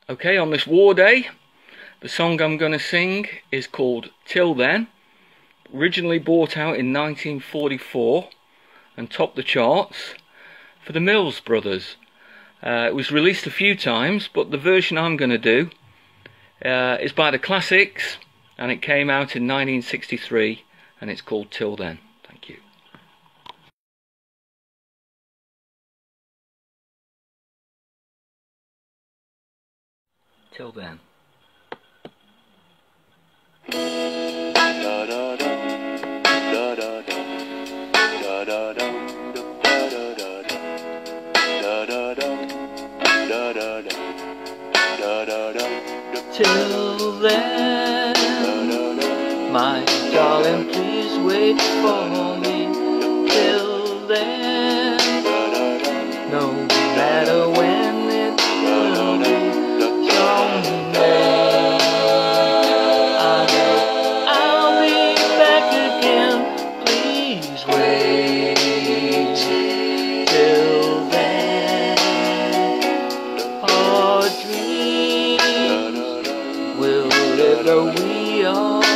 Okay, on this war day, the song I'm going to sing is called Till Then. Originally brought out in 1944 and topped the charts for the Mills Brothers. It was released a few times, but the version I'm going to do is by the Classics, and it came out in 1963, and it's called Till Then. Thank you. Till then. Till then, my darling, please wait for me. Till then, no matter when it will be, someday I know I'll be back again. Please wait till then. Our dreams will live though we are